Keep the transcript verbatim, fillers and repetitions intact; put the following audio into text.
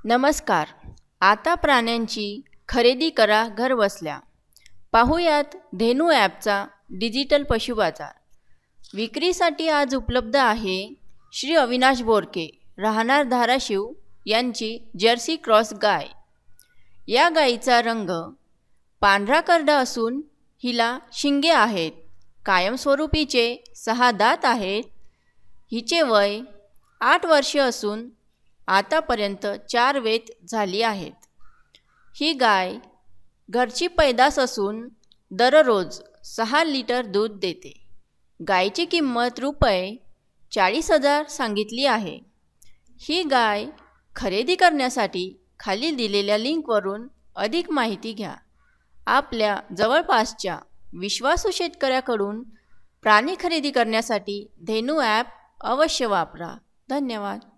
नमस्कार. आता प्राण्यांची खरेदी करा घरबसल्या. पाहूयात धेनू ॲपचा डिजिटल पशु बाजार. विक्रीसाठी आज उपलब्ध आहे श्री अविनाश बोरके, राहणार धाराशिव यांची जर्सी क्रॉस गाय. या गायीचा रंग पांढरा करडा असून हिला शिंगे आहेत. कायमस्वरूपीचे सहा दात आहेत. हिचे वय आठ वर्षे असून आतापर्यंत चार वेत झाली आहेत. ही गाय घरची पैदास असून दररोज सहा लिटर दूध देते. गायची किंमत रुपये चाळीस हजार सांगितली आहे. ही गाय खरेदी करण्यासाठी खाली दिलेल्या लिंकवरून अधिक माहिती घ्या. आपल्या जवळपासच्या विश्वासू शेतकऱ्याकडून प्राणी खरेदी करण्यासाठी धेनू ॲप अवश्य वापरा. धन्यवाद.